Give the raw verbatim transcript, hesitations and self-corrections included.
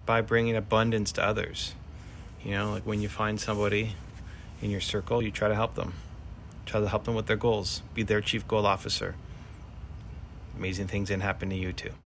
by bringing abundance to others. You know, like when you find somebody in your circle, you try to help them. Try to help them with their goals. Be their chief goal officer. Amazing things can happen to you too.